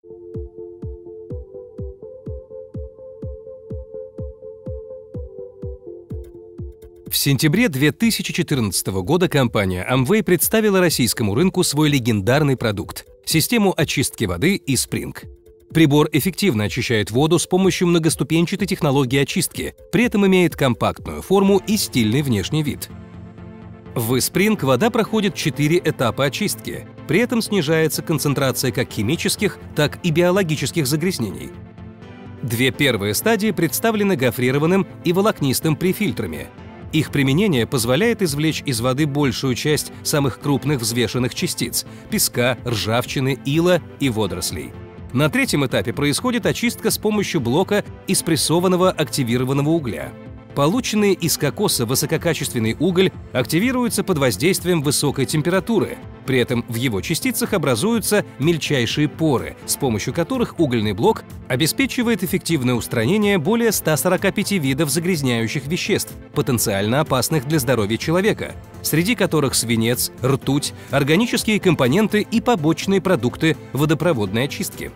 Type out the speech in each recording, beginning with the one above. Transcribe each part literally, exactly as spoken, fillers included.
В сентябре две тысячи четырнадцатого года компания Amway представила российскому рынку свой легендарный продукт – систему очистки воды eSpring. Прибор эффективно очищает воду с помощью многоступенчатой технологии очистки, при этом имеет компактную форму и стильный внешний вид. В eSpring вода проходит четыре этапа очистки, при этом снижается концентрация как химических, так и биологических загрязнений. Две первые стадии представлены гофрированным и волокнистым префильтрами. Их применение позволяет извлечь из воды большую часть самых крупных взвешенных частиц – песка, ржавчины, ила и водорослей. На третьем этапе происходит очистка с помощью блока из прессованного активированного угля. Полученный из кокоса высококачественный уголь активируется под воздействием высокой температуры. При этом в его частицах образуются мельчайшие поры, с помощью которых угольный блок обеспечивает эффективное устранение более ста сорока пяти видов загрязняющих веществ, потенциально опасных для здоровья человека, среди которых свинец, ртуть, органические компоненты и побочные продукты водопроводной очистки.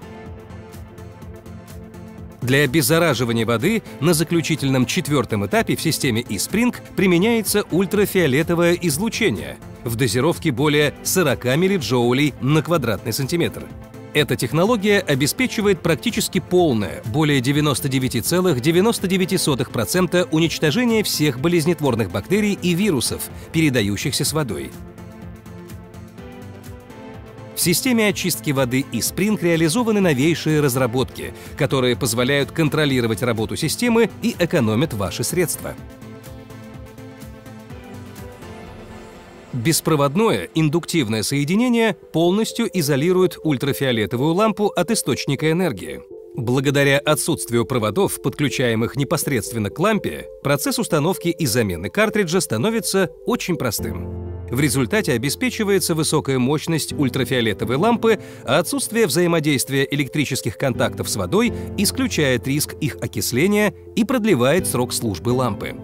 Для обеззараживания воды на заключительном четвертом этапе в системе eSpring применяется ультрафиолетовое излучение в дозировке более сорока миллиджоулей на квадратный сантиметр. Эта технология обеспечивает практически полное, более девяноста девяти целых девяноста девяти сотых процента уничтожение всех болезнетворных бактерий и вирусов, передающихся с водой. В системе очистки воды eSpring реализованы новейшие разработки, которые позволяют контролировать работу системы и экономят ваши средства. Беспроводное индуктивное соединение полностью изолирует ультрафиолетовую лампу от источника энергии. Благодаря отсутствию проводов, подключаемых непосредственно к лампе, процесс установки и замены картриджа становится очень простым. В результате обеспечивается высокая мощность ультрафиолетовой лампы, а отсутствие взаимодействия электрических контактов с водой исключает риск их окисления и продлевает срок службы лампы.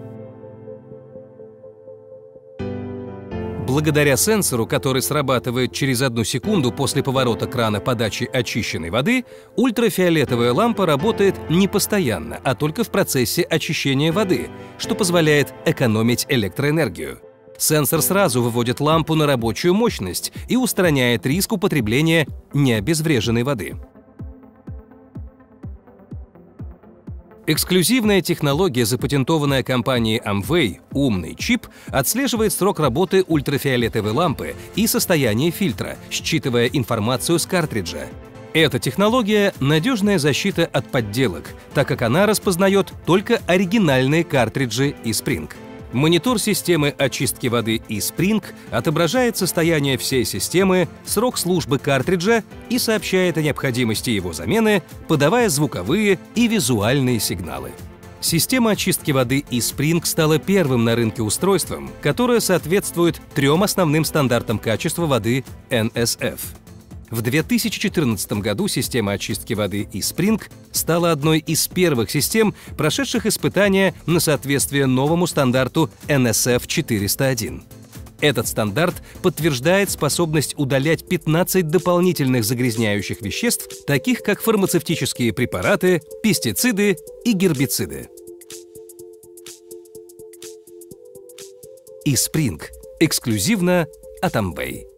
Благодаря сенсору, который срабатывает через одну секунду после поворота крана подачи очищенной воды, ультрафиолетовая лампа работает не постоянно, а только в процессе очищения воды, что позволяет экономить электроэнергию. Сенсор сразу выводит лампу на рабочую мощность и устраняет риск употребления необезвреженной воды. Эксклюзивная технология, запатентованная компанией Amway, умный чип, отслеживает срок работы ультрафиолетовой лампы и состояние фильтра, считывая информацию с картриджа. Эта технология – надежная защита от подделок, так как она распознает только оригинальные картриджи eSpring. Монитор системы очистки воды eSpring отображает состояние всей системы, срок службы картриджа и сообщает о необходимости его замены, подавая звуковые и визуальные сигналы. Система очистки воды eSpring стала первым на рынке устройством, которое соответствует трем основным стандартам качества воды эн эс эф. В две тысячи четырнадцатом году система очистки воды eSpring стала одной из первых систем, прошедших испытания на соответствие новому стандарту эн эс эф четыреста один. Этот стандарт подтверждает способность удалять пятнадцать дополнительных загрязняющих веществ, таких как фармацевтические препараты, пестициды и гербициды. eSpring. Эксклюзивно от Amway.